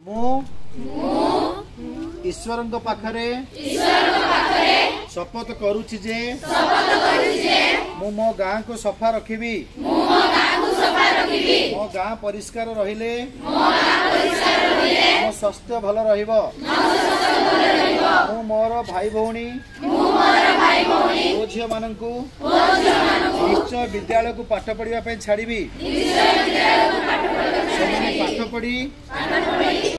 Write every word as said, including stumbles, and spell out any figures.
मु ईश्वर पाखरे शपथ करुछि जे मु मो गाँ को सफा रखिबी मो गाँ परिष्कार रहिले मो स्वास्थ्य भल रहिबो मु मोर भाई भौणी झियो माननकु निश्चय विद्यालय को पाठ पढ़िबा पई छाड़ीबी। पाठ पढ़ी